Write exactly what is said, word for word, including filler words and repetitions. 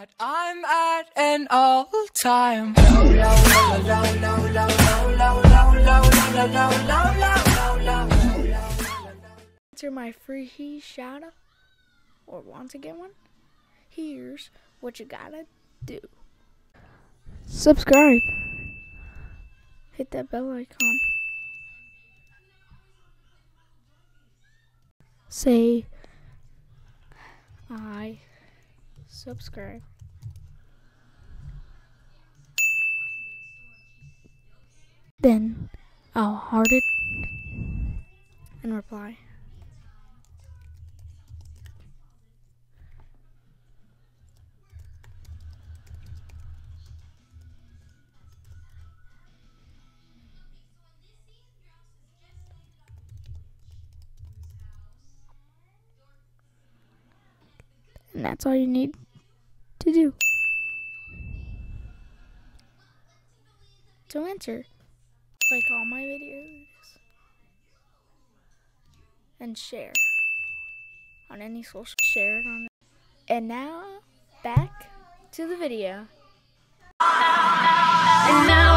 I'm at an all-time. Answer my free shout out or want to get one? Here's what you gotta do. Subscribe. Hit that bell icon. Say I subscribe. Then I'll heart it and reply. And that's all you need to do to enter. Like all my videos and share on any social. Share it on. And now back to the video. And now